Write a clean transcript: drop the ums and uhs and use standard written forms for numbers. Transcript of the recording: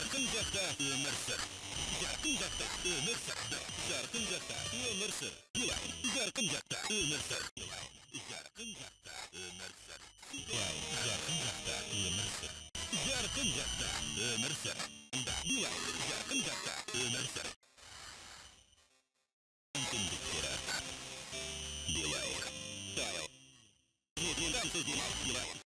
Жарқын жақта өмір сүр. Жарқын жақта өмір сүр. Жарқын жақта өмір сүр. Жарқын жақта өмір сүр. Жарқын жақта өмір сүр. Жарқын жақта өмір сүр. Жарқын жақта өмір сүр. Жарқын жақта өмір сүр. Мүмкіндіктері артады. Билай. Таяу.